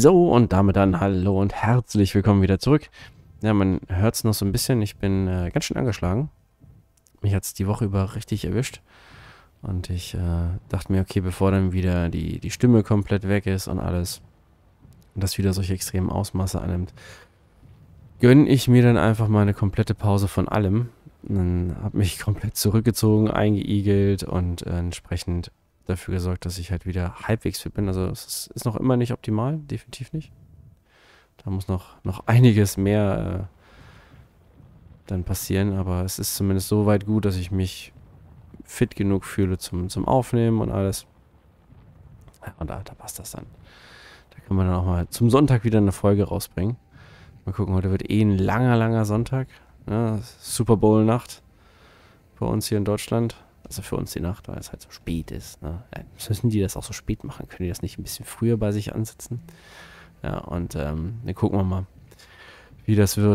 So, und damit dann hallo und herzlich willkommen wieder zurück. Ja, man hört es noch so ein bisschen. Ich bin ganz schön angeschlagen. Mich hat es die Woche über richtig erwischt. Und ich dachte mir, okay, bevor dann wieder die Stimme komplett weg ist und alles und das wieder solche extremen Ausmaße annimmt, gönne ich mir dann einfach mal eine komplette Pause von allem. Und dann habe mich komplett zurückgezogen, eingeigelt und entsprechend dafür gesorgt, dass ich halt wieder halbwegs fit bin. Also es ist noch immer nicht optimal, definitiv nicht. Da muss noch einiges mehr dann passieren, aber es ist zumindest so weit gut, dass ich mich fit genug fühle zum Aufnehmen und alles. Ja, und da passt das dann. Da kann man dann auch mal zum Sonntag wieder eine Folge rausbringen. Mal gucken, heute wird ein langer Sonntag. Ja, Super Bowl-Nacht bei uns hier in Deutschland. Also für uns die Nacht, weil es halt so spät ist. Ne? Ja, müssen die das auch so spät machen? Können die das nicht ein bisschen früher bei sich ansetzen? Ja, und dann gucken wir mal, wie das wird.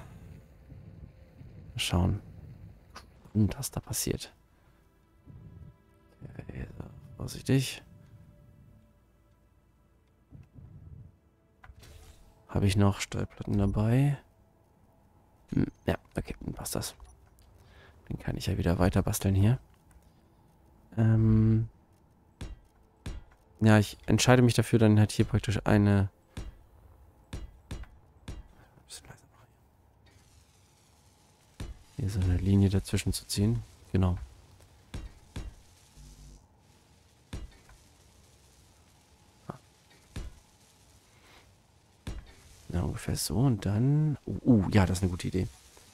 Mal schauen, und was da passiert. Okay, so, vorsichtig. Habe ich noch Stallplatten dabei? Ja, okay, dann passt das. Dann kann ich ja wieder weiter basteln hier. Ja, ich entscheide mich dafür, dann halt hier praktisch eine... Hier so eine Linie dazwischen zu ziehen. Genau. Ja, ungefähr so und dann... ja, das ist eine gute Idee.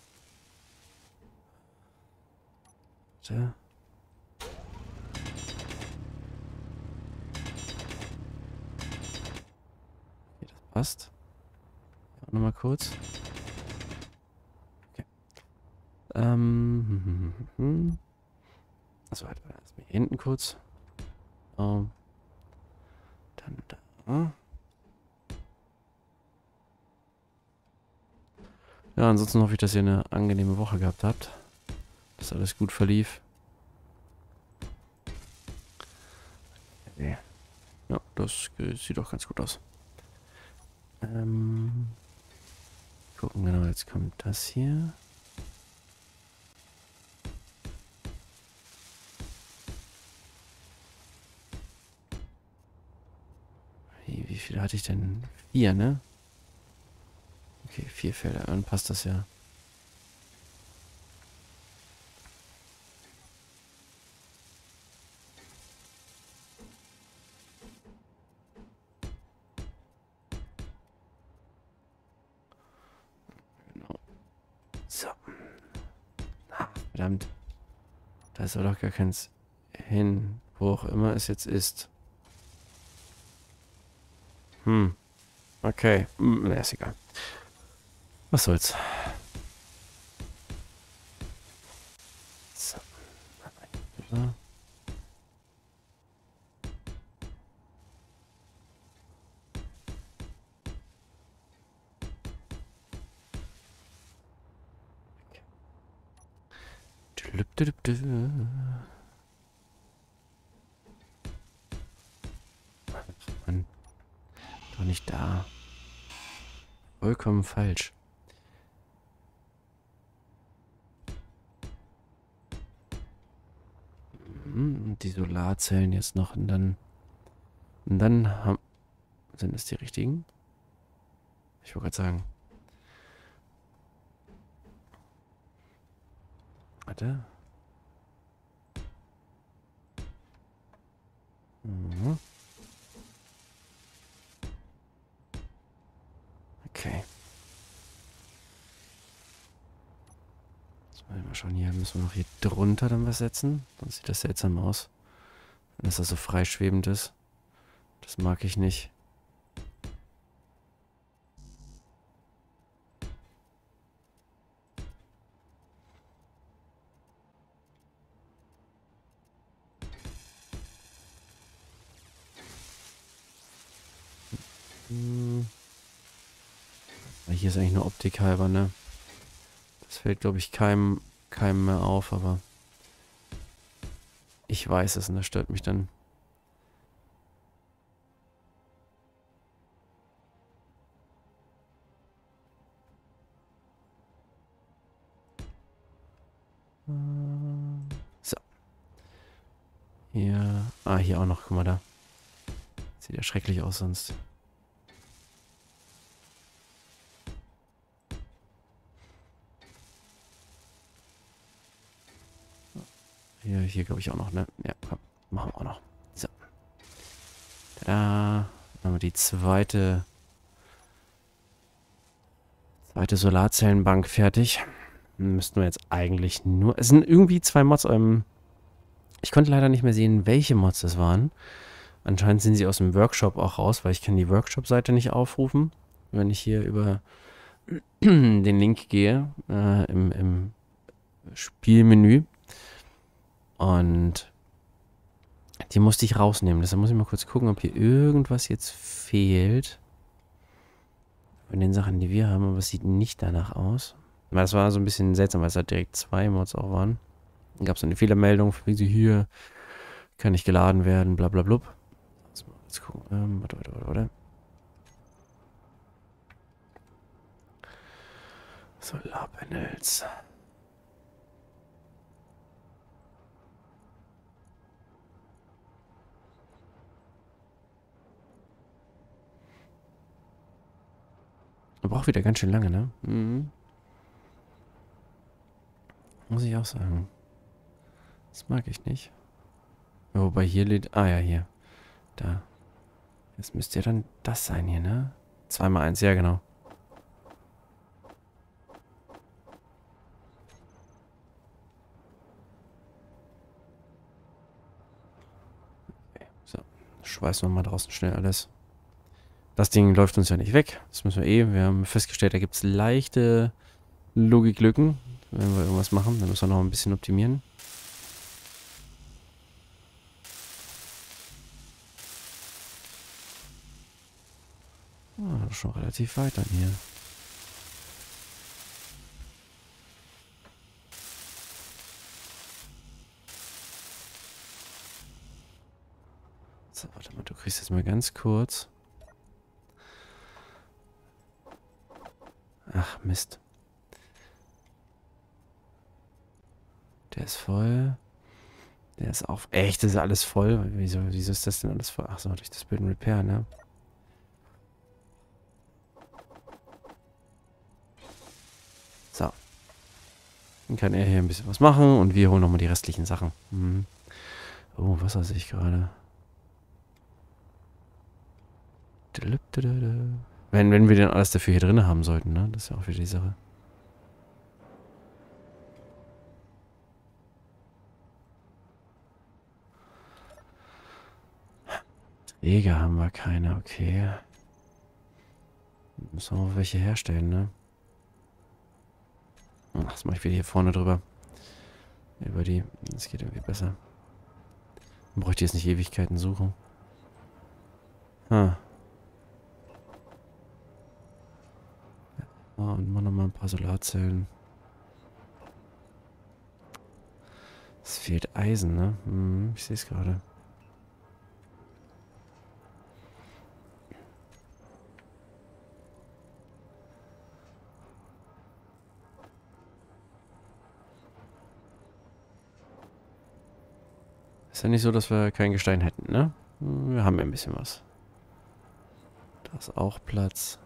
Warte. Okay, das passt. Ja, nochmal kurz. Okay. Also halt erstmal hier hinten kurz. Dann da. Ja, ansonsten hoffe ich, dass ihr eine angenehme Woche gehabt habt. Dass alles gut verlief. Ja, das sieht doch ganz gut aus. Gucken, genau, jetzt kommt das hier. Wie viele hatte ich denn? 4, ne? Okay, 4 Felder, dann passt das ja. Genau. So. Verdammt. Da ist aber doch gar keins hin. Wo auch immer es jetzt ist. Okay. Ist egal. Was soll's. So. So. Mann, doch nicht da. Vollkommen falsch. Und die Solarzellen jetzt noch und dann haben... Sind es die richtigen? Ich wollte gerade sagen. Warte. Okay. Jetzt mal schauen, hier müssen wir noch hier drunter dann was setzen. Sonst sieht das seltsam aus. Wenn das so freischwebend ist. Das mag ich nicht. Hier ist eigentlich nur Optik halber, ne? Das fällt, glaube ich, keinem mehr auf, aber ich weiß es und das stört mich dann. Hier. Ah, hier auch noch. Guck mal da. Sieht ja schrecklich aus sonst. Hier glaube ich auch noch, ne? Ja, komm. Machen wir auch noch. So. Tada. Dann haben wir die zweite Solarzellenbank fertig. Müssten wir jetzt eigentlich nur... Es sind irgendwie 2 Mods. Ich konnte leider nicht mehr sehen, welche Mods das waren. Anscheinend sind sie aus dem Workshop auch raus, weil ich kann die Workshop-Seite nicht aufrufen. Wenn ich hier über den Link gehe, im Spielmenü. Und die musste ich rausnehmen. Deshalb muss ich mal kurz gucken, ob hier irgendwas jetzt fehlt. Von den Sachen, die wir haben, aber es sieht nicht danach aus. Weil das war so ein bisschen seltsam, weil es halt direkt 2 Mods auch waren. Dann gab es eine Fehlermeldung, wie sie hier kann nicht geladen werden, bla bla blub. Jetzt gucken. Warte. Solarpanels. Braucht wieder ganz schön lange, ne? Mhm. Muss ich auch sagen. Das mag ich nicht. Wobei hier lädt... Ah ja, hier. Da. Jetzt müsste ja dann das sein hier, ne? 2x1, ja genau. Okay, so. Schweißen wir mal draußen schnell alles. Das Ding läuft uns ja nicht weg. Das müssen wir eh. Wir haben festgestellt, da gibt es leichte Logiklücken. Wenn wir irgendwas machen, dann müssen wir noch ein bisschen optimieren. Ah, schon relativ weit dann hier. So, warte mal, du kriegst jetzt mal ganz kurz. Ach, Mist. Der ist voll. Der ist auch... Echt, das ist alles voll? Wieso ist das denn alles voll? Ach so, durch das Build and Repair, ne? So. Dann kann er hier ein bisschen was machen und wir holen nochmal die restlichen Sachen. Mhm. Oh, Wasser sehe ich gerade. Wenn wir denn alles dafür hier drin haben sollten, ne? Das ist ja auch wieder die Sache. Träger haben wir keine, okay. Müssen wir auch welche herstellen, ne? Ach, das mache ich wieder hier vorne drüber. Über die. Das geht irgendwie besser. Dann bräuchte ich jetzt nicht Ewigkeiten suchen. Ah. Oh, und mal nochmal ein paar Solarzellen. Es fehlt Eisen, ne? Hm, ich sehe es gerade. Ist ja nicht so, dass wir kein Gestein hätten, ne? Wir haben ja ein bisschen was. Da ist auch Platz.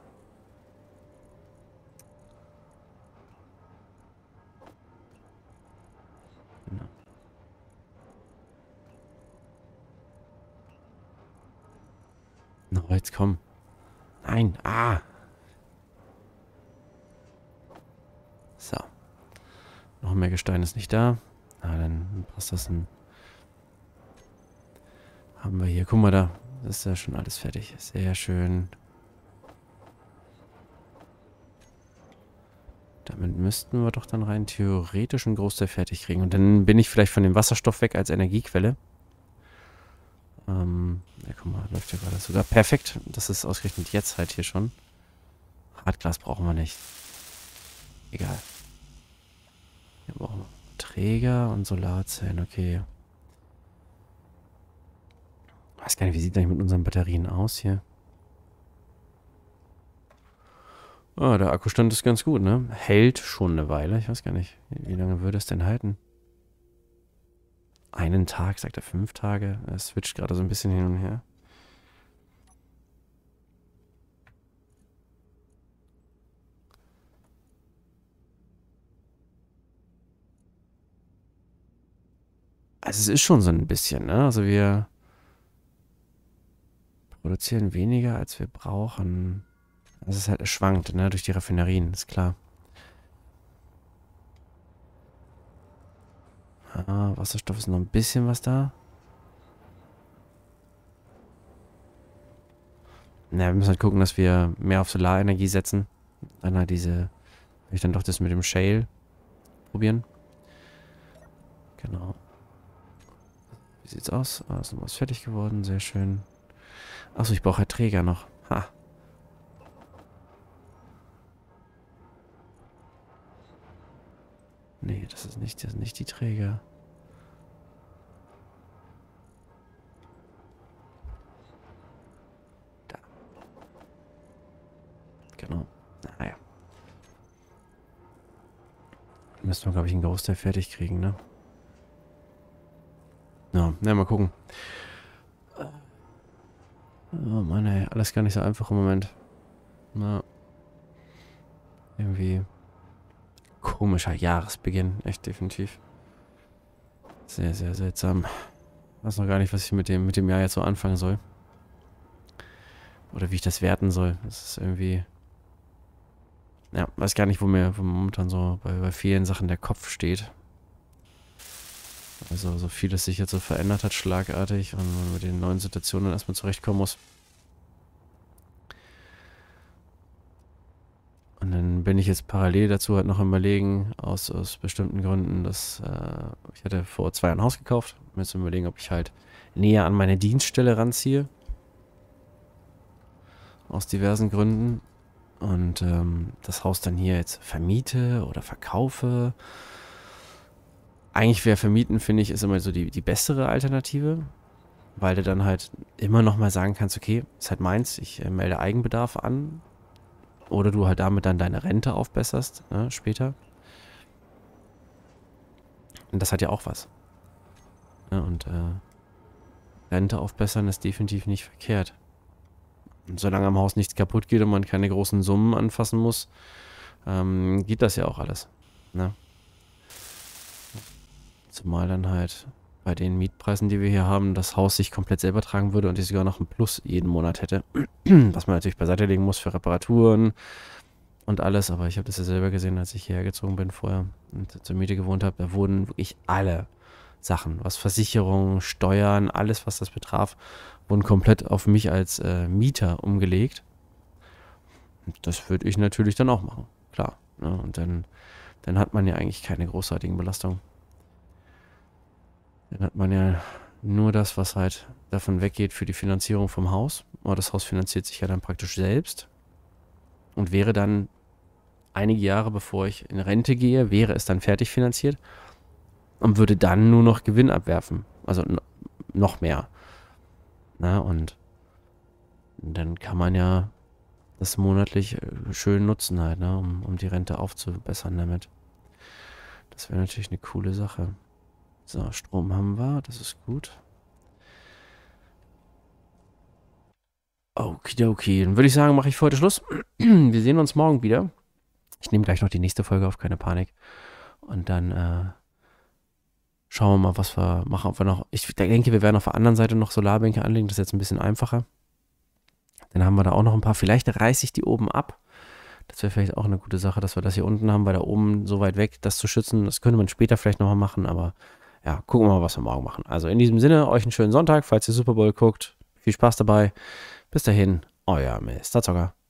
Genau. No, jetzt komm. Nein, ah! So. Noch mehr Gestein ist nicht da. Na, dann passt das ein. Haben wir hier. Guck mal da. Das ist ja schon alles fertig. Sehr schön. Damit müssten wir doch dann rein theoretisch einen Großteil fertig kriegen. Und dann bin ich vielleicht von dem Wasserstoff weg als Energiequelle. Ja, guck mal, läuft ja gerade sogar perfekt. Das ist ausgerechnet jetzt halt hier schon. Hartglas brauchen wir nicht. Egal. Hier brauchen wir Träger und Solarzellen, okay. Ich weiß gar nicht, wie sieht das mit unseren Batterien aus hier? Ah, der Akkustand ist ganz gut, ne? Hält schon eine Weile. Ich weiß gar nicht, wie lange würde es denn halten? einen Tag, sagt er 5 Tage. Er switcht gerade so ein bisschen hin und her. Also es ist schon so ein bisschen, ne? Also wir produzieren weniger, als wir brauchen. Also es ist halt, es schwankt, ne? Durch die Raffinerien, ist klar. Ah, Wasserstoff ist noch ein bisschen was da. Na, wir müssen halt gucken, dass wir mehr auf Solarenergie setzen. Dann halt will ich dann doch das mit dem Shale probieren. Genau. Wie sieht's aus? Ah, ist noch was fertig geworden, sehr schön. Achso, ich brauche halt Träger noch. Ha. Nee, das sind nicht die Träger. Da. Genau. Naja. Müssen wir, glaube ich, einen Großteil fertig kriegen, ne? Ja, na, mal gucken. Oh Mann, ey, alles gar nicht so einfach im Moment. Na, irgendwie komischer Jahresbeginn, echt definitiv. Sehr, sehr seltsam. Weiß noch gar nicht, was ich mit dem Jahr jetzt so anfangen soll. Oder wie ich das werten soll. Das ist irgendwie... Ja, weiß gar nicht, wo mir momentan so bei vielen Sachen der Kopf steht. Also so vieles sich jetzt so verändert hat, schlagartig, und man mit den neuen Situationen erstmal zurechtkommen muss. Und dann bin ich jetzt parallel dazu halt noch am Überlegen, aus bestimmten Gründen, dass ich hatte vor 2 Jahren ein Haus gekauft. Mir jetzt überlegen, ob ich halt näher an meine Dienststelle ranziehe. Aus diversen Gründen. Und das Haus dann hier jetzt vermiete oder verkaufe. Eigentlich wäre vermieten, finde ich, ist immer so die bessere Alternative. Weil du dann halt immer noch mal sagen kannst, okay, ist halt meins, ich melde Eigenbedarf an. Oder du halt damit dann deine Rente aufbesserst, ne, später. Und das hat ja auch was. Ja, und Rente aufbessern ist definitiv nicht verkehrt. Und solange am Haus nichts kaputt geht und man keine großen Summen anfassen muss, geht das ja auch alles. Ne? Zumal dann halt bei den Mietpreisen, die wir hier haben, das Haus sich komplett selber tragen würde und ich sogar noch einen Plus jeden Monat hätte. Was man natürlich beiseite legen muss für Reparaturen und alles. Aber ich habe das ja selber gesehen, als ich hierher gezogen bin vorher und zur Miete gewohnt habe. Da wurden wirklich alle Sachen, was Versicherungen, Steuern, alles, was das betraf, wurden komplett auf mich als Mieter umgelegt. Und das würde ich natürlich dann auch machen, klar. Ne? Und dann hat man ja eigentlich keine großartigen Belastungen. Dann hat man ja nur das, was halt davon weggeht für die Finanzierung vom Haus. Aber das Haus finanziert sich ja dann praktisch selbst. Und wäre dann einige Jahre bevor ich in Rente gehe, wäre es dann fertig finanziert. Und würde dann nur noch Gewinn abwerfen. Also noch mehr. Na, und dann kann man ja das monatlich schön nutzen halt, ne, um die Rente aufzubessern damit. Das wäre natürlich eine coole Sache. So, Strom haben wir, das ist gut. Okidoki, dann würde ich sagen, mache ich für heute Schluss. Wir sehen uns morgen wieder. Ich nehme gleich noch die nächste Folge auf, keine Panik. Und dann schauen wir mal, was wir machen. Ob wir noch, ich denke, wir werden auf der anderen Seite noch Solarbänke anlegen. Das ist jetzt ein bisschen einfacher. Dann haben wir da auch noch ein paar. Vielleicht reiße ich die oben ab. Das wäre vielleicht auch eine gute Sache, dass wir das hier unten haben, weil da oben so weit weg, das zu schützen. Das könnte man später vielleicht nochmal machen, aber ja, gucken wir mal, was wir morgen machen. Also in diesem Sinne, euch einen schönen Sonntag, falls ihr Super Bowl guckt. Viel Spaß dabei. Bis dahin, euer Mr. Zocker.